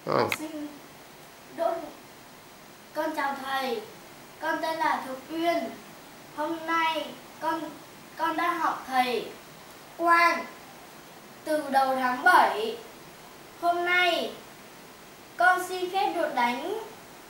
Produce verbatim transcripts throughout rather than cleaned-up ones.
Học sinh Đỗ. Con chào thầy. Con tên là Thục Uyên. Hôm nay con con đã học thầy Quang từ đầu tháng bảy. Hôm nay con xin phép được đánh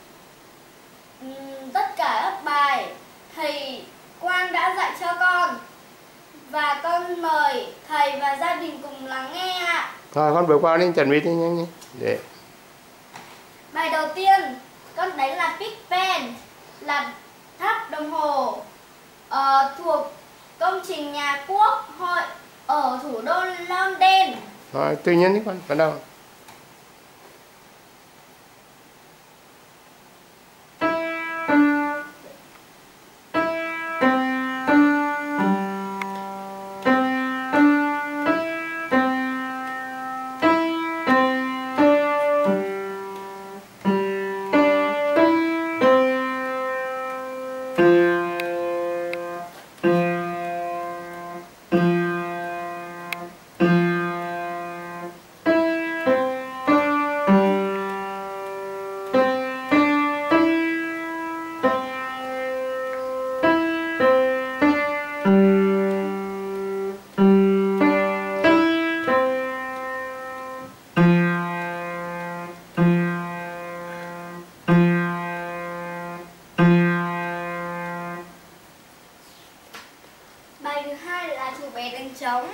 um, tất cả các bài thầy Quang đã dạy cho con. Và con mời thầy và gia đình cùng lắng nghe ạ. Thôi con bước qua đi, chuẩn bị đi nhanh nhé. Để. Bài đầu tiên con đánh là Big Ben, là tháp đồng hồ uh, thuộc công trình nhà Quốc hội ở thủ đô London. Rồi tự nhiên đi con, bắt đầu. Bài thứ hai là Chú bé đánh trống.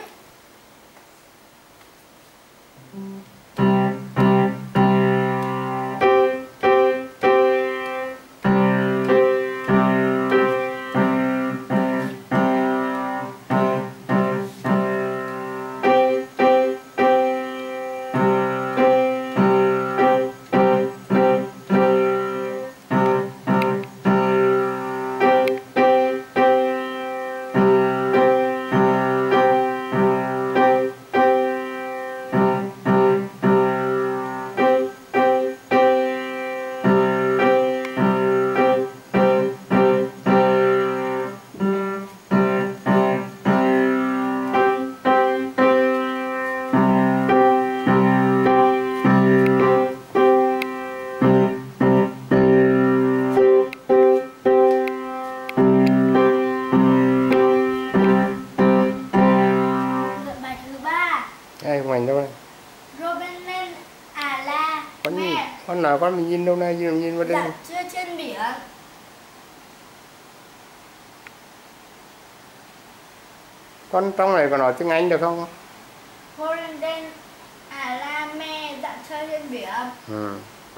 Ai không ảnh đâu này? Robin à la Con nhìn, mẹ. con nào con mình nhìn đâu này, nhìn, nhìn vào đây. Dạ chưa trên biển. Con trong này còn nói tiếng Anh được không? Holden à la mẹ dạo chơi trên biển. Ừ.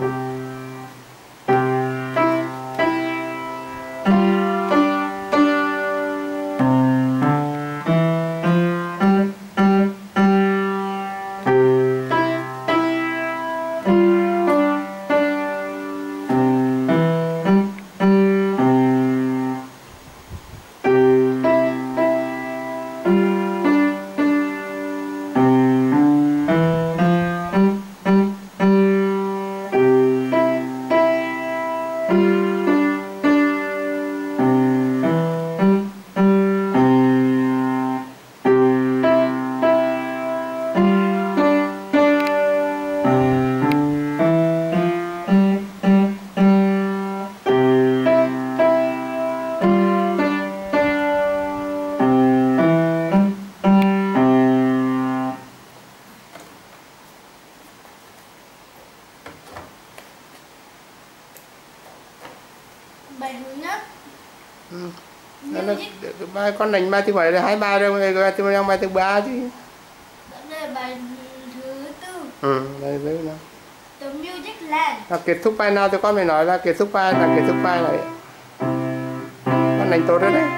Bài thứ nhất. Ừ. Nó, nó, bài con đánh bài thứ bảy là hai bài rồi, bài thứ năm bài thứ ba chứ. Đây là bài thứ tư. Ừ, bài thứ năm. The Music Land. Là kết thúc bài nào thì con phải nói là kết thúc bài là kết thúc bài này. Con đánh tốt rồi đấy.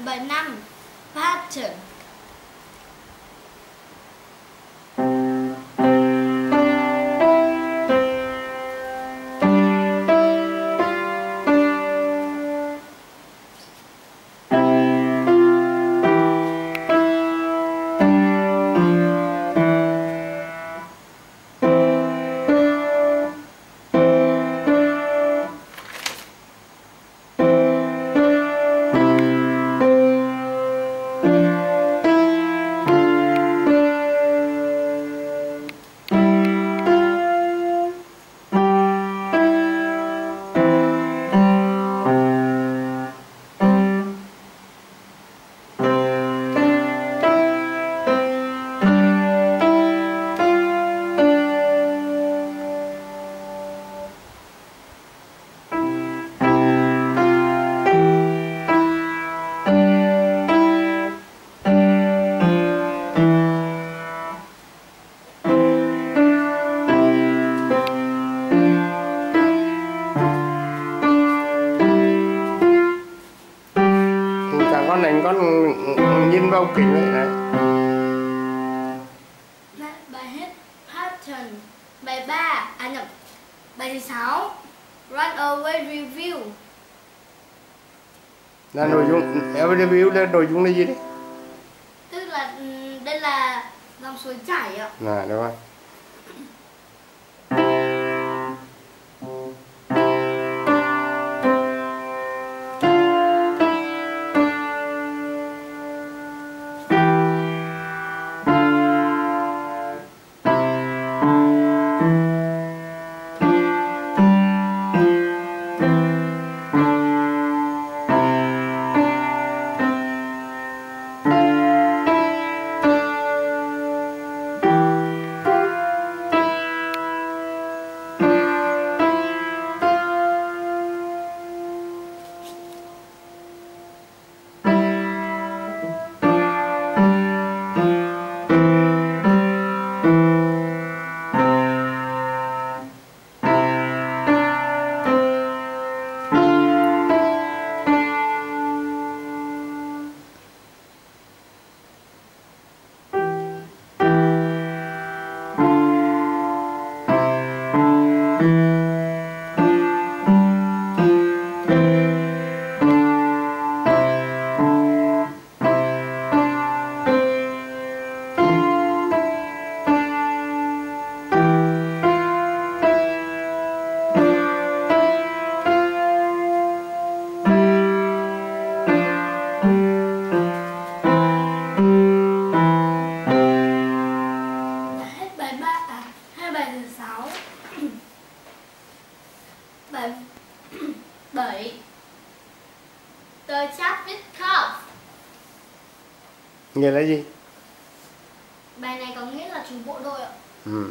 Bài năm. Pattern. Con này con nhìn vào kính vậy đấy. Bài hết pattern. Bài ba, à nhầm, bài thứ sáu. Runaway review. Là nội dung, review là nội dung là gì đấy? Tức là đây là dòng suối chảy ạ. À, đúng rồi. Bài bảy. The Chaplet Cup. Nghĩa là gì? Bài này có nghĩa là chú bộ đôi ạ. Ừ.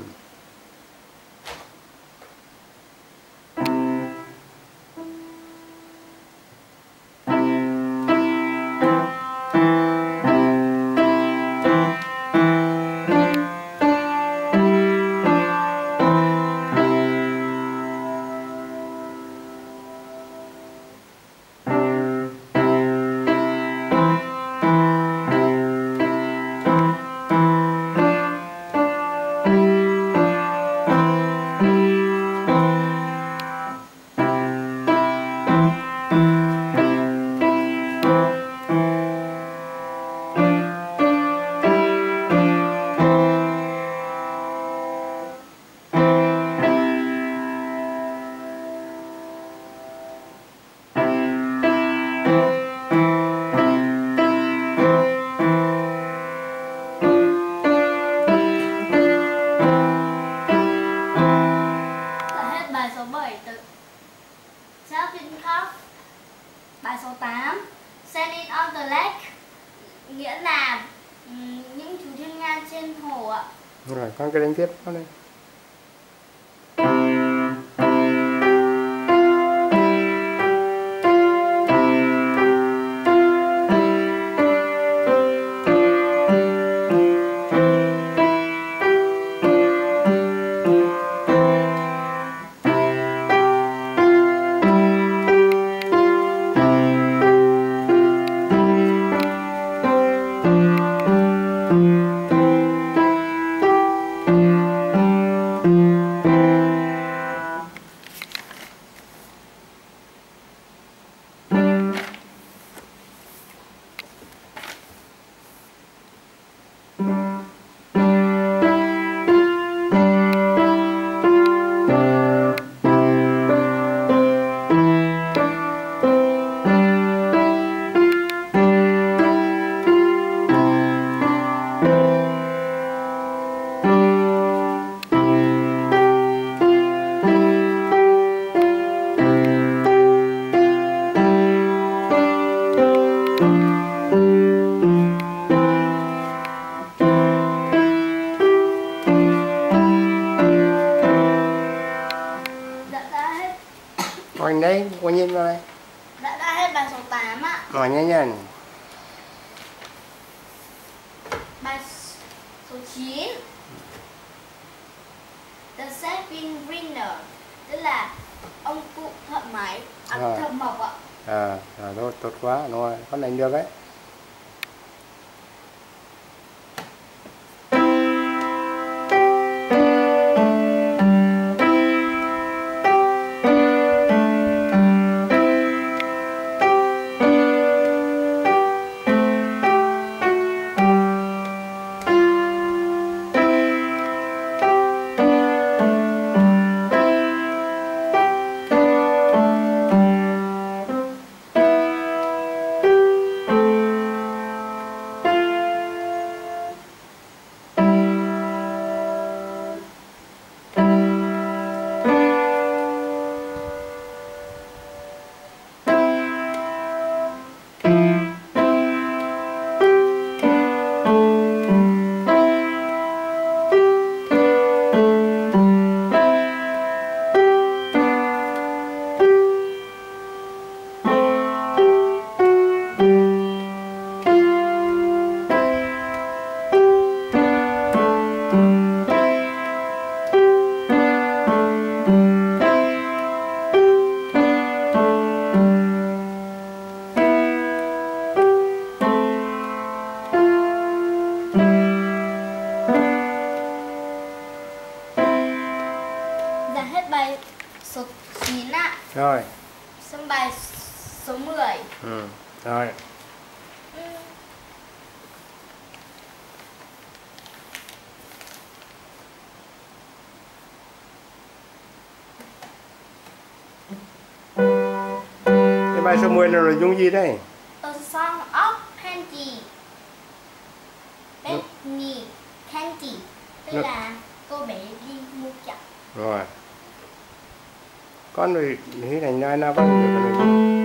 Bài số bảy từ Chaplet Cup. Bài số tám Sailing on the Lake, nghĩa là um, những chú thiên nga trên hồ ạ. Rồi, con cái đánh tiếp con đây. Ngồi đấy, cô nhìn vào đây. Đã đã hết bài số tám ạ. Ngồi nhanh nhanh. Bài số chín. The Saving Winner, tức là ông cụ thợ máy, à, Rồi. thợ mộc ạ. À, rồi tốt, tốt quá, đúng rồi, con đánh được đấy. Dạ hết bài số chín ạ. Rồi. Xong bài số mười. Ừ. Rồi. Ừ. Cái bài số mười là nội dung gì đây? A Song of Penny. Penny Candy, tức Nó- là cô bé đi mua kẹo. Rồi. Con rồi hình ảnh nào nào con được cái nội dung.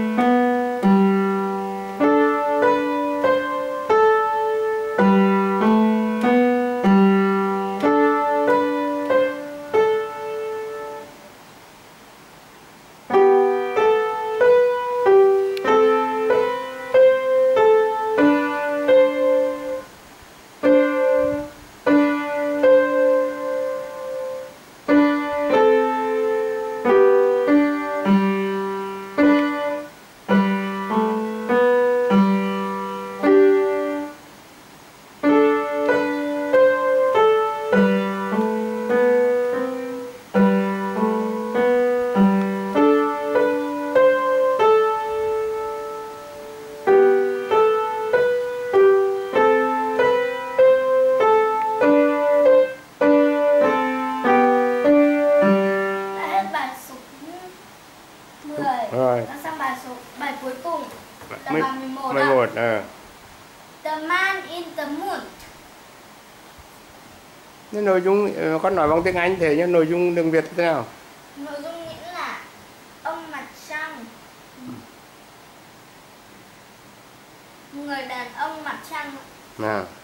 Đã hết bài số mười. Rồi. Nó sang bài số bài cuối cùng là Mười- bài mười một mười ạ. một, ờ. The Man in the Moon. Cái nội dung ờ, con nói bằng tiếng Anh thế nhưng nội dung tiếng Việt thế nào? Nội dung nghĩa là ông mặt trăng. Người đàn ông mặt trăng. Nào.